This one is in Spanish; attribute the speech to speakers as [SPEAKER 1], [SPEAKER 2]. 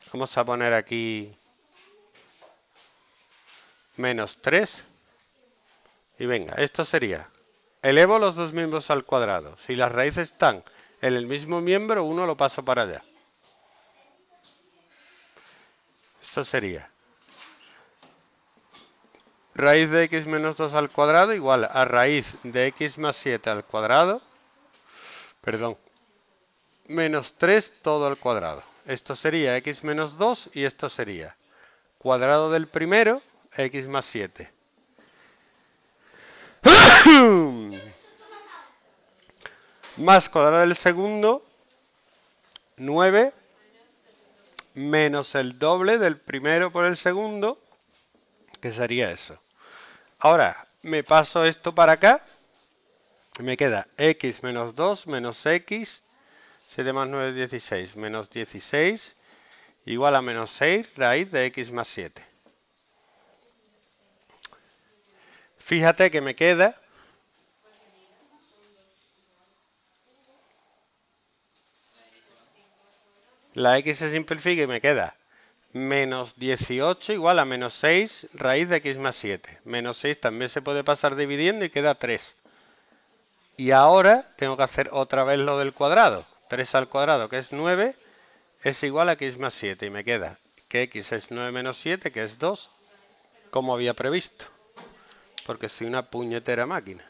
[SPEAKER 1] Vamos a poner aquí menos 3. Y venga, esto sería, elevo los dos miembros al cuadrado. Si las raíces están en el mismo miembro, uno lo paso para allá. Esto sería raíz de x menos 2 al cuadrado igual a raíz de x más 7 al cuadrado, perdón, menos 3 todo al cuadrado. Esto sería x menos 2 y esto sería cuadrado del primero, x más 7. Más cuadrado del segundo, 9, menos el doble del primero por el segundo, que sería eso. Ahora, me paso esto para acá, y me queda x menos 2 menos x, 7 más 9 es 16, menos 16, igual a menos 6 raíz de x más 7. Fíjate que me queda la x se simplifica y me queda menos 18 igual a menos 6 raíz de x más 7. Menos 6 también se puede pasar dividiendo y queda 3. Y ahora tengo que hacer otra vez lo del cuadrado. 3 al cuadrado, que es 9, es igual a x más 7. Y me queda que x es 9 menos 7, que es 2, como había previsto. Porque soy una puñetera máquina.